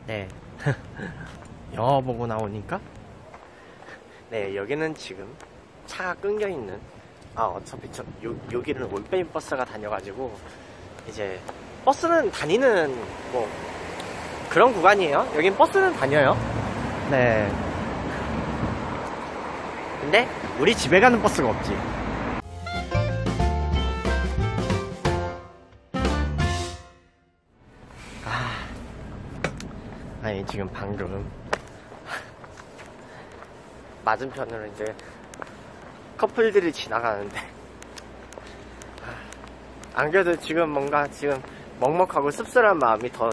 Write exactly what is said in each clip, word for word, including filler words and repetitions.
네. 영화 보고 나오니까 네, 여기는 지금 차가 끊겨있는, 아 어차피 저 요, 여기는 올빼미 버스가 다녀가지고 이제 버스는 다니는 뭐 그런 구간이에요. 여긴 버스는 다녀요. 네. 근데 우리 집에 가는 버스가 없지. 아, 아니 지금 방금 맞은편으로 이제 커플들이 지나가는데, 안 그래도 지금 뭔가 지금 먹먹하고 씁쓸한 마음이 더,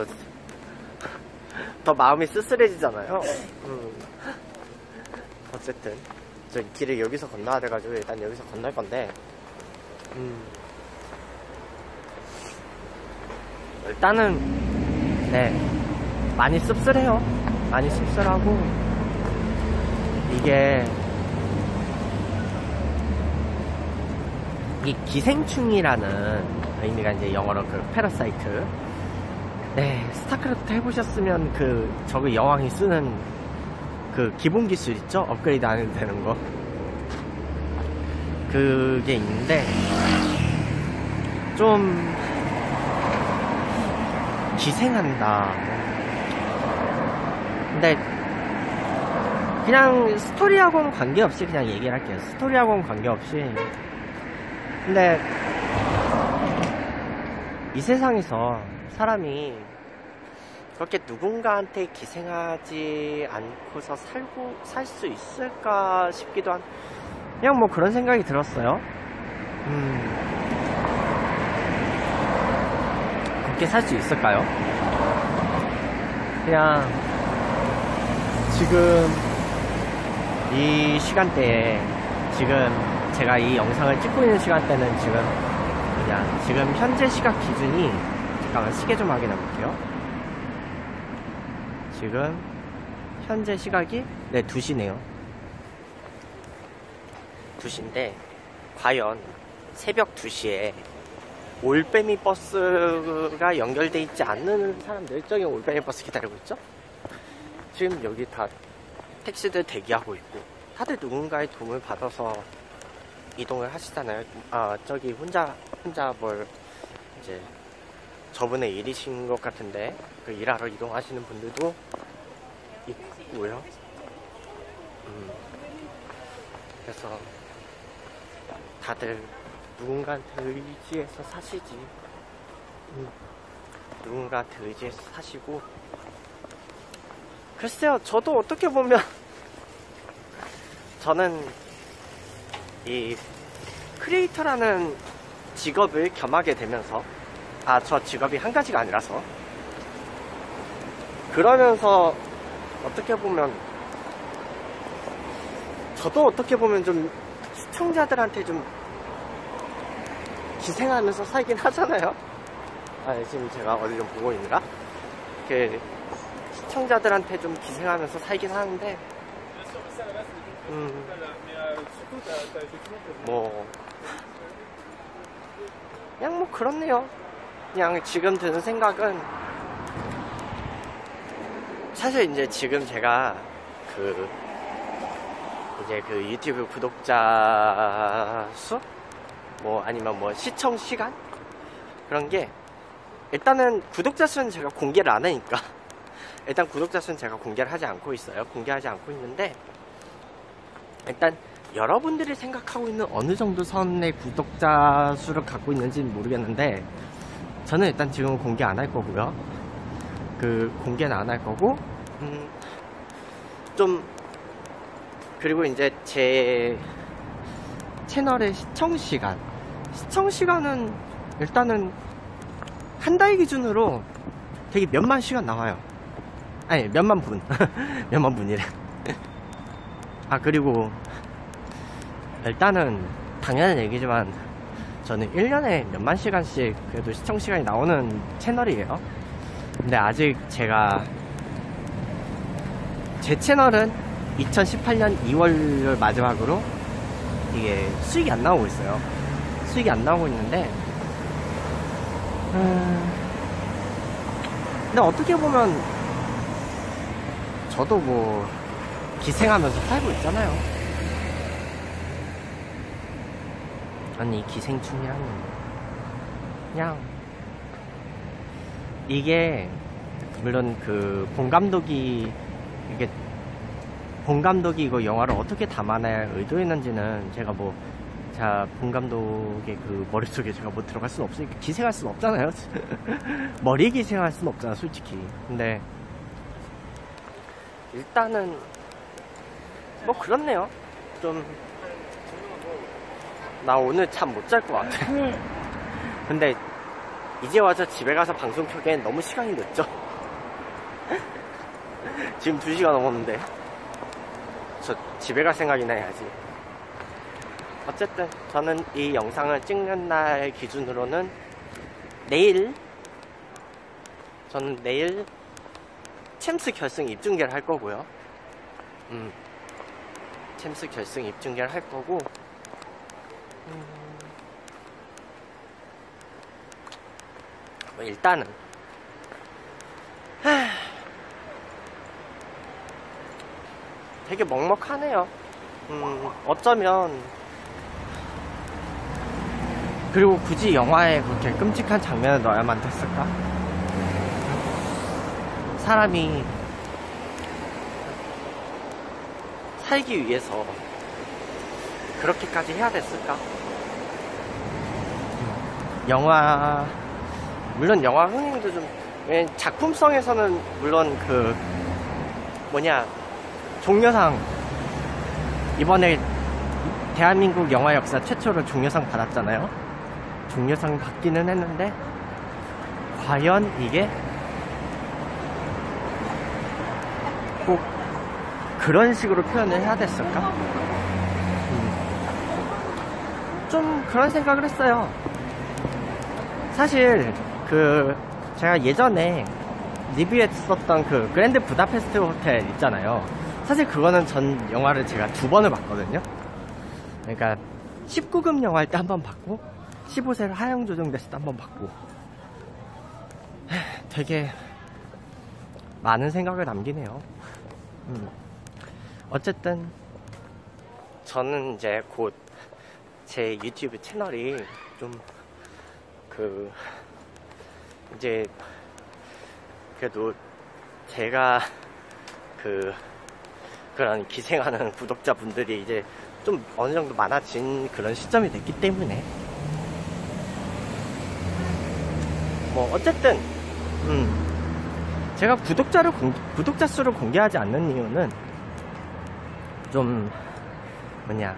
더 마음이 쓸쓸해지잖아요. 음. 어쨌든, 저 길을 여기서 건너야 돼가지고 일단 여기서 건널 건데, 음. 일단은, 네. 많이 씁쓸해요. 많이 씁쓸하고, 이게, 이 기생충이라는 의미가 이제 영어로 그 패러사이트. 네, 스타크래프트 해보셨으면 그 저그 여왕이 쓰는 그 기본 기술 있죠? 업그레이드 안 해도 되는 거. 그게 있는데 좀 기생한다. 근데 그냥 스토리하고는 관계없이 그냥 얘기를 할게요. 스토리하고는 관계없이. 근데 이 세상에서 사람이 그렇게 누군가한테 기생하지 않고서 살고 살 수 있을까 싶기도 한, 그냥 뭐 그런 생각이 들었어요. 음, 그렇게 살 수 있을까요? 그냥 지금 이 시간대에, 지금 제가 이 영상을 찍고 있는 시간대는 지금 그냥 지금 현재 시각 기준이, 잠깐만 시계 좀 확인해 볼게요. 지금 현재 시각이 네 두 시네요. 두 시인데 과연 새벽 두 시에 올빼미 버스가 연결돼 있지 않는 사람들, 저기 올빼미 버스 기다리고 있죠? 지금 여기 다 택시들 대기하고 있고 다들 누군가의 도움을 받아서 이동을 하시잖아요. 아, 저기 혼자 혼자 뭘 이제 저분의 일이신 것 같은데 그 일하러 이동하시는 분들도 있고요. 음, 그래서 다들 누군가한테 의지해서 사시지. 음, 누군가한테 의지해서 사시고, 글쎄요, 저도 어떻게 보면 저는 이 크리에이터라는 직업을 겸하게 되면서, 아, 저 직업이 한 가지가 아니라서, 그러면서 어떻게 보면 저도 어떻게 보면 좀 시청자들한테 좀 기생하면서 살긴 하잖아요. 아, 지금 제가 어디 좀 보고 있느라 그 시청자들한테 좀 기생하면서 살긴 하는데, 음, 뭐 그냥 뭐 그렇네요. 그냥 지금 드는 생각은, 사실 이제 지금 제가 그 이제 그 유튜브 구독자 수? 뭐 아니면 뭐 시청 시간? 그런 게, 일단은 구독자 수는 제가 공개를 안 하니까 일단 구독자 수는 제가 공개를 하지 않고 있어요. 공개하지 않고 있는데, 일단 여러분들이 생각하고 있는 어느 정도 선의 구독자 수를 갖고 있는지는 모르겠는데, 저는 일단 지금 공개 안 할 거고요. 그 공개는 안 할 거고, 음, 좀, 그리고 이제 제 채널의 시청시간 시청시간은 일단은 한 달 기준으로 되게 몇만 시간 나와요. 아니, 몇만 분 몇만 분이래. 아, 그리고 일단은 당연한 얘기지만 저는 일 년에 몇만 시간씩 그래도 시청시간이 나오는 채널이에요. 근데 아직 제가 제 채널은 이천십팔 년 이월을 마지막으로 이게 수익이 안 나오고 있어요. 수익이 안 나오고 있는데, 음... 근데 어떻게 보면 저도 뭐 기생하면서 살고 있잖아요. 아니 기생충이라니 그냥 이게 물론 그 본 감독이 이게 본 감독이 이거 영화를 어떻게 담아낼 의도했는지는 제가 뭐 자 본 감독의 그 머릿속에 제가 뭐 들어갈 수는 없으니까 기생할 수는 없잖아요. 머리 기생할 수는 없잖아 솔직히. 근데 일단은 뭐 그렇네요. 좀 나 오늘 잠 못 잘 것 같아. 근데 이제 와서 집에 가서 방송 켜기엔 너무 시간이 늦죠. 지금 두 시가 넘었는데 저 집에 갈 생각이나 해야지. 어쨌든 저는 이 영상을 찍는 날 기준으로는 내일 저는 내일 챔스 결승 입중계를 할 거고요. 음, 챔스 결승 입중계를 할 거고 음, 뭐 일단은 하, 되게 먹먹하네요. 음, 어쩌면 그리고 굳이 영화에 그렇게 끔찍한 장면을 넣어야만 됐을까? 사람이 살기 위해서 그렇게까지 해야 됐을까? 영화 물론 영화 흥행도 좀 작품성에서는 물론 그 뭐냐 종려상 이번에 대한민국 영화 역사 최초로 종려상 받았잖아요. 종려상 받기는 했는데 과연 이게 꼭 그런 식으로 표현을 해야 됐을까? 음. 좀 그런 생각을 했어요. 사실 그 제가 예전에 리뷰했었던 그 그랜드 부다페스트 호텔 있잖아요. 사실 그거는 전 영화를 제가 두 번을 봤거든요. 그러니까 십구 금 영화일 때 한 번 봤고 십오 세를 하향 조정됐을 때 한 번 봤고 되게 많은 생각을 남기네요. 음. 어쨌든 저는 이제 곧 제 유튜브 채널이 좀 그 이제 그래도 제가 그 그런 기생하는 구독자분들이 이제 좀 어느 정도 많아진 그런 시점이 됐기 때문에 뭐 어쨌든 음 제가 구독자를 공, 구독자 수를 공개하지 않는 이유는 좀 뭐냐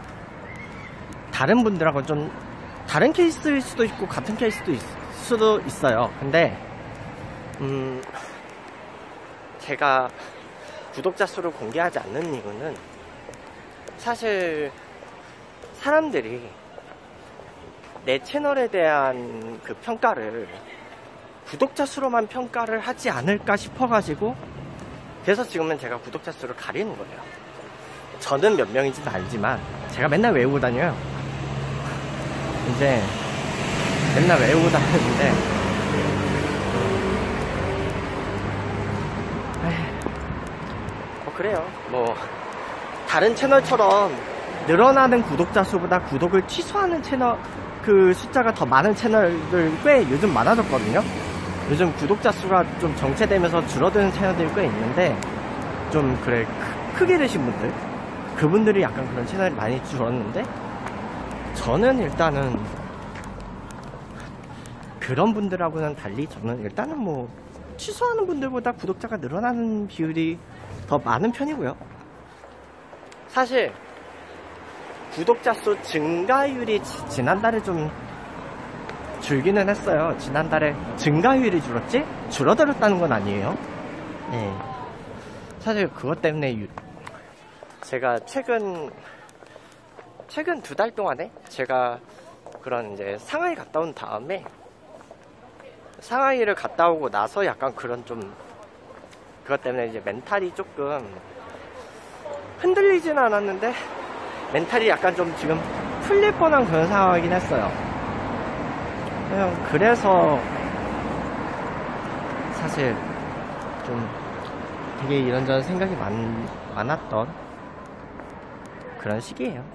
다른 분들하고 좀 다른 케이스일 수도 있고 같은 케이스도 있, 수도 있어요. 근데 음 제가 구독자 수를 공개하지 않는 이유는 사실 사람들이 내 채널에 대한 그 평가를 구독자 수로만 평가를 하지 않을까 싶어가지고 그래서 지금은 제가 구독자 수를 가리는 거예요. 저는 몇 명인지는 알지만 제가 맨날 외우고 다녀요. 이제 맨날 외우고 다니는데 뭐 그래요. 뭐 다른 채널처럼 늘어나는 구독자 수보다 구독을 취소하는 채널 그 숫자가 더 많은 채널들 꽤 요즘 많아졌거든요. 요즘 구독자 수가 좀 정체되면서 줄어드는 채널들이 꽤 있는데 좀 그래 크, 크게 되신 분들 그분들이 약간 그런 채널이 많이 줄었는데 저는 일단은 그런 분들하고는 달리 저는 일단은 뭐 취소하는 분들보다 구독자가 늘어나는 비율이 더 많은 편이고요. 사실 구독자 수 증가율이 지, 지난달에 좀 줄기는 했어요. 지난달에 증가율이 줄었지 줄어들었다는 건 아니에요. 네. 사실 그것 때문에 유, 제가 최근 최근 두 달 동안에 제가 그런 이제 상하이 갔다 온 다음에 상하이를 갔다 오고 나서 약간 그런 좀 그것 때문에 이제 멘탈이 조금 흔들리진 않았는데 멘탈이 약간 좀 지금 풀릴 뻔한 그런 상황이긴 했어요. 그냥 그래서 사실 좀 되게 이런저런 생각이 많, 많았던 그런 시기예요.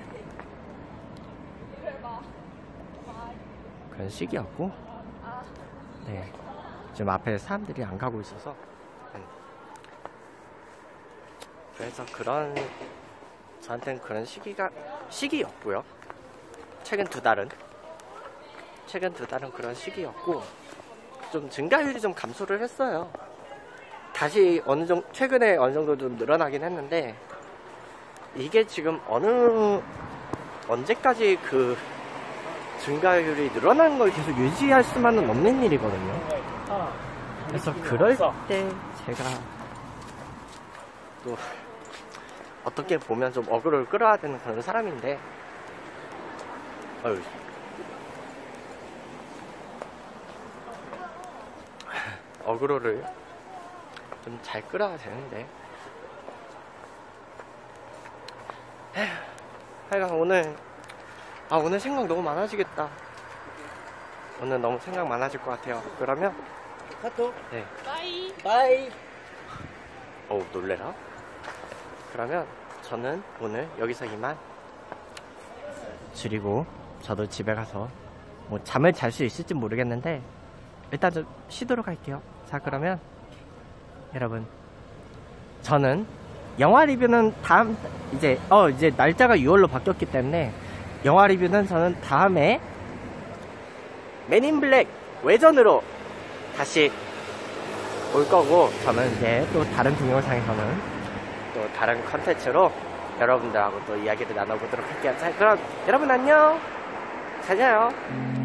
그런 시기였고, 네, 지금 앞에 사람들이 안 가고 있어서, 음. 그래서 그런, 저한테는 그런 시기가, 시기였고요. 최근 두 달은, 최근 두 달은 그런 시기였고, 좀 증가율이 좀 감소를 했어요. 다시 어느 정도, 최근에 어느 정도 좀 늘어나긴 했는데, 이게 지금 어느, 언제까지 그 증가율이 늘어나는 걸 계속 유지할 수만은 없는 일이거든요. 그래서 그럴 때 제가 또 어떻게 보면 좀 어그로를 끌어야 되는 그런 사람인데, 어휴. 어그로를 좀 잘 끌어야 되는데, 하여간 오늘, 아, 오늘 생각 너무 많아지겠다. 오늘 너무 생각 많아질 것 같아요. 그러면 카톡. 네. 바이. 바이. 어우, 놀래라. 그러면 저는 오늘 여기서 이만 줄이고, 저도 집에 가서 뭐 잠을 잘 수 있을지 모르겠는데 일단 좀 쉬도록 할게요. 자, 그러면 여러분, 저는 영화 리뷰는 다음, 이제 어 이제 날짜가 유월로 바뀌었기 때문에 영화 리뷰는 저는 다음에 맨인 블랙 외전으로 다시 올 거고, 저는 이제 또 다른 동영상에서는 또 다른 컨텐츠로 여러분들하고 또 이야기를 나눠보도록 할게요. 자, 그럼 여러분 안녕. 잘 자요.